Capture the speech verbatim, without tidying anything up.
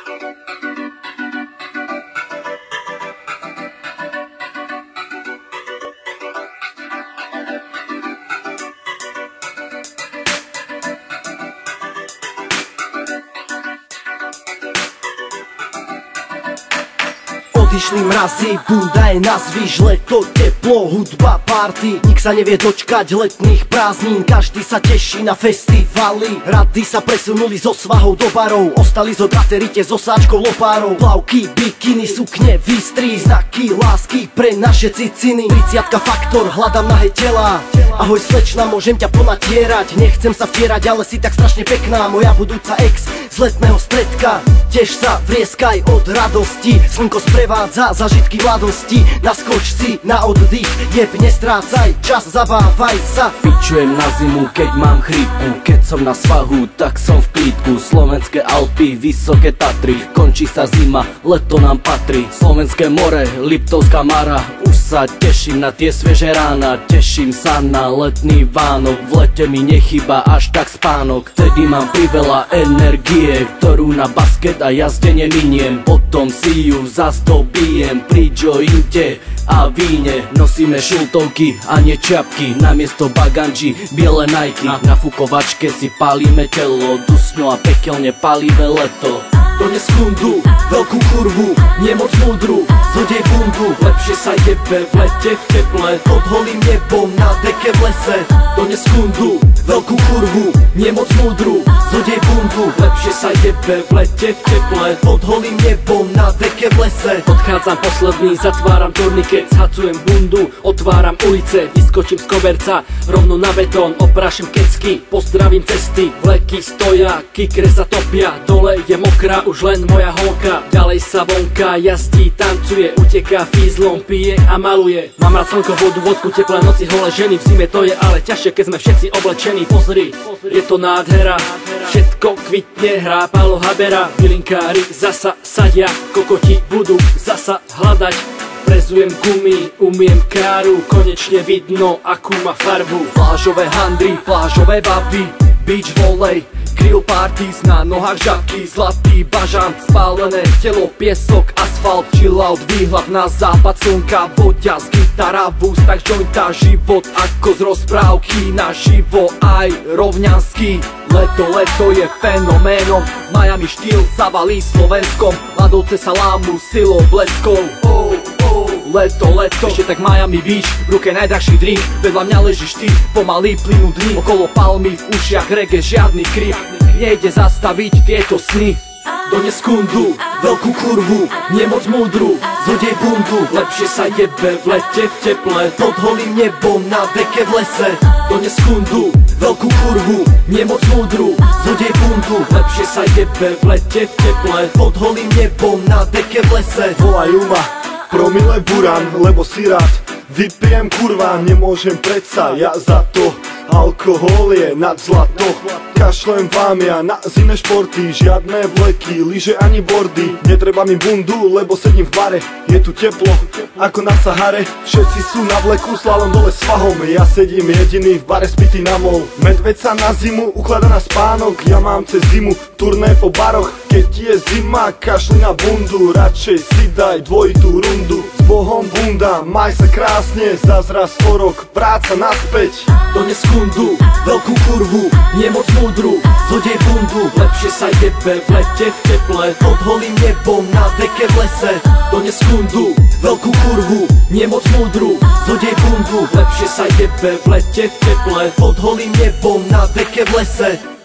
Odišli mrazy, bunda je nazvíš, leto, teplo, hudba, party. Nik sa nevie dočkať letných prázdnin, každý sa teší na festivaly. Rady sa presunuli zo svahov do barov, ostali zo draterite so sáčkou lopárov. Plavky, bikiny, sukne, výstry, znaky lásky pre naše ciciny. Triciatka faktor, hľadám nahé tela. Ahoj slečna, môžem ťa ponatierať. Nechcem sa vtierať, ale si tak strašne pekná, moja budúca ex z letného stredka. Tiež sa vrieskaj od radosti, slnko sprevádza zažitky mladosti. Naskoč si na oddych, jeb, nestrácaj čas, zabávaj sa. Pičujem na zimu, keď mám chrípku, keď som na svahu, tak som v klídku. Slovenské Alpy, vysoké Tatry, končí sa zima, leto nám patrí. Slovenské more, Liptovská Mara, už sa teším na tie sveže rána. Teším sa na letný Vánok, v lete mi nechýba až tak spánok. Vtedy mám priveľa energie, ktorú na basket a jazde neminiem. Potom si ju zas dobijem pri jointe a víne. Nosíme šiltovky a nie čapky, namiesto baganži biele Nike. Na fukovačke si palíme telo, dusno a pekelne palivé leto. Dones kundu, veľkú kurvu, nemoc múdru, zhodej bundu. Lepšie sa jebe v lete v teple, pod holým nebom na deke v lese. Dones kundu, veľkú kurvu, nemoc múdru, zhodej bundu. Lepšie sa jebe v lete v teple, pod holým nebom na deke v lese. Odchádzam posledný, zatváram turniket, zhacujem bundu, otváram ulice, vyskočím z koberca, rovno na betón, oprášim kecky, pozdravím cesty. Vleky stoja, kikre sa topia, dole je mokrá už len moja holka. Ďalej sa vonka jazdí, tancuje, uteká fízlom, pije a maluje. Mám rád slnko, vodu, vodku, teplé noci, holé ženy. V zime to je ale ťažšie, keď sme všetci oblečení. Pozri, je to nádhera, všetko kvitne, hrá Pálo Habera. Bylinkári zasa sadia, kokoti budú zasa hľadať. Prezujem gumy, umiem káru, konečne vidno, akú má farbu. Plážové handry, plážové baby, beach volley, grill parties, na nohách žabky, zlatý bažant, spálené telo, piesok, asfalt, chill out, výhľad na západ slnka, voďaz, gitara, v ústach jointa, život ako z rozprávky, naživo aj rovňanský. Leto, leto je fenoménom, Miami štýl zavalí Slovenskom, ľadovce sa lámu silou bleskov. Oh, oh. Leto, leto, ešte tak Miami Beach, v ruke najdrahší drink, vedľa mňa ležíš ty, pomaly plynú dni, okolo palmy, v ušiach reggae, žiadny krik, nejde zastaviť tieto sny. Dones kundu, veľkú kurvu, nemoc múdru, zhodej bundu. Lepšie sa jebe v lete v teple, pod holým nebom na deke v lese. Dones kundu, veľkú kurvu, nemoc múdru, zhodej bundu. Lepšie sa jebe v lete v teple, pod holým nebom na deke v lese. Volajú ma promile buran, lebo si rád vypijem, kurva, nemôžem predsa ja za to. Alkohol je nad zlato, kašlem vám ja na zimné športy, žiadne vleky, lyže ani bordy. Netreba mi bundu, lebo sedím v bare, je tu teplo ako na Sahare. Všetci sú na vleku, slalom dole s fahom, ja sedím jediný v bare spitý na mol. Medveď sa na zimu ukladá na spánok, ja mám cez zimu turné po baroch. Keď je zima, kašli na bundu, radšej si daj dvojitú rundu. S Bohom bunda, maj sa krásne, zas raz o rok, práca naspäť. Dones kundu, veľkú kurvu, nemoc múdru, zhodej bundu. Lepšie sa jebe v lete v teple, pod holým nebom na deke v lese. Dones kundu, veľkú kurvu, nemoc múdru, zhodej bundu. Lepšie sa jebe v lete v teple, pod holým nebom na deke v lese.